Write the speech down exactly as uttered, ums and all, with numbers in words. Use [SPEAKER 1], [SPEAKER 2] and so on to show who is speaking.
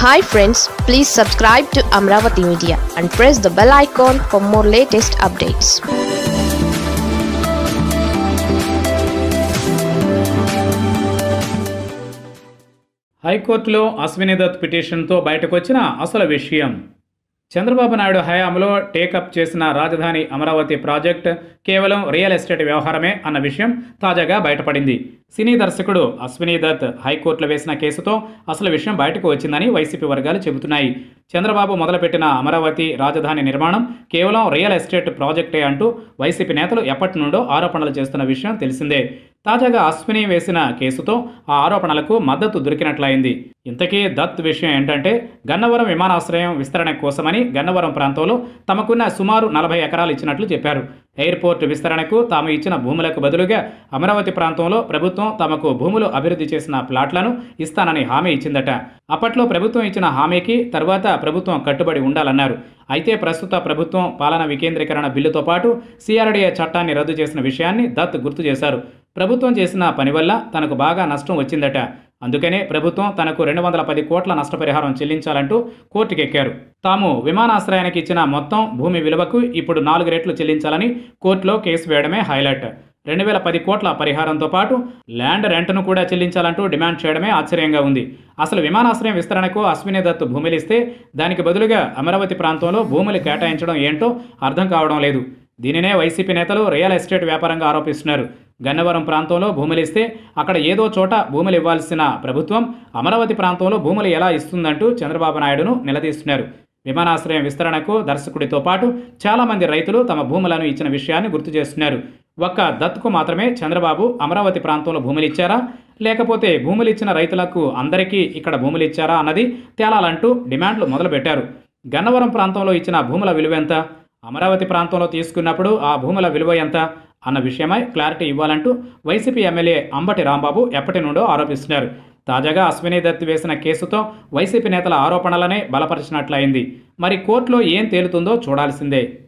[SPEAKER 1] Hi friends, please subscribe to Amravati Media and press the bell icon for more latest updates.
[SPEAKER 2] హైకోర్టులో అశ్విని దత్ పిటిషన్తో బయటకొచ్చిన అసలు విషయం. చంద్రబాబు నాయుడు హయాంలో take చేసిన రాజధాని అమరావతి ప్రాజెక్ట్ కేవలం రియల్ ఎస్టేట్ వ్యవహారమే అన్న విషయం తాజాగా బయటపడింది. సినీ దర్శకుడు అశ్విని దత్ హైకోర్టులో వేసిన కేసుతో అసలు విషయం బయటకు వచ్చిందని వైసీపీ వర్గాలు చెబుతున్నాయి. చంద్రబాబు మొదలుపెట్టిన అమరావతి రాజధాని నిర్మాణం కేవలం రియల్ ఎస్టేట్ ప్రాజెక్టే అంటూ వైసీపీ నేతలు ఎప్పటి నుండో ఆరోపణలు చేస్తున్న విషయం తెలిసిందే. తాజాగా అశ్విని వేసిన కేసుతో ఆ ఆరోపణలకు మద్దతు దొరికినట్లయింది. ఇంతకీ దత్ విషయం ఏంటంటే, గన్నవరం విమానాశ్రయం విస్తరణ కోసమని గన్నవరం ప్రాంతంలో తమకున్న సుమారు నలభై ఎకరాలు ఇచ్చినట్లు చెప్పారు. ఎయిర్పోర్టు విస్తరణకు తాము ఇచ్చిన భూములకు బదులుగా అమరావతి ప్రాంతంలో ప్రభుత్వం తమకు భూములు అభివృద్ధి చేసిన ప్లాట్లను ఇస్తానని హామీ ఇచ్చిందట. అప్పట్లో ప్రభుత్వం ఇచ్చిన హామీకి తర్వాత ప్రభుత్వం కట్టుబడి ఉండాలన్నారు. అయితే ప్రస్తుత ప్రభుత్వం పాలన వికేంద్రీకరణ బిల్లుతో పాటు సిఆర్డీఏ చట్టాన్ని రద్దు చేసిన విషయాన్ని దత్ గుర్తు చేశారు. ప్రభుత్వం చేసిన పని వల్ల తనకు బాగా నష్టం వచ్చిందట. అందుకనే ప్రభుత్వం తనకు రెండు వందల పది కోట్ల నష్టపరిహారం చెల్లించాలంటూ కోర్టుకెక్కారు. తాము విమానాశ్రయానికి ఇచ్చిన మొత్తం భూమి విలువకు ఇప్పుడు నాలుగు రెట్లు చెల్లించాలని కోర్టులో కేసు వేయడమే హైలైట్. రెండు వేల పది కోట్ల పరిహారంతో పాటు ల్యాండ్ రెంట్ను కూడా చెల్లించాలంటూ డిమాండ్ చేయడమే ఆశ్చర్యంగా ఉంది. అసలు విమానాశ్రయం విస్తరణకు అశ్విని దత్ భూములు ఇస్తే దానికి బదులుగా అమరావతి ప్రాంతంలో భూములు కేటాయించడం ఏంటో అర్థం కావడం లేదు. దీనినే వైసీపీ నేతలు రియల్ ఎస్టేట్ వ్యాపారంగా ఆరోపిస్తున్నారు. గన్నవరం ప్రాంతంలో భూములు ఇస్తే అక్కడ ఏదో చోట భూములు ఇవ్వాల్సిన ప్రభుత్వం అమరావతి ప్రాంతంలో భూములు ఎలా ఇస్తుందంటూ చంద్రబాబు నాయుడును నిలదీస్తున్నారు. విమానాశ్రయం విస్తరణకు దర్శకుడితో పాటు చాలామంది రైతులు తమ భూములను ఇచ్చిన విషయాన్ని గుర్తు చేస్తున్నారు. ఒక్క దత్కు మాత్రమే చంద్రబాబు అమరావతి ప్రాంతంలో భూములు ఇచ్చారా, లేకపోతే భూములు ఇచ్చిన రైతులకు అందరికీ ఇక్కడ భూములు ఇచ్చారా అన్నది తేలాలంటూ డిమాండ్లు మొదలుపెట్టారు. గన్నవరం ప్రాంతంలో ఇచ్చిన భూముల విలువ ఎంత, అమరావతి ప్రాంతంలో తీసుకున్నప్పుడు ఆ భూముల విలువ ఎంత అన్న విషయమై క్లారిటీ ఇవ్వాలంటూ వైసీపీ ఎమ్మెల్యే అంబటి రాంబాబు ఎప్పటి నుండో ఆరోపిస్తున్నారు. తాజాగా అశ్విని దత్ వేసిన కేసుతో వైసీపీ నేతల ఆరోపణలనే బలపరిచినట్లయింది. మరి కోర్టులో ఏం తేలుతుందో చూడాల్సిందే.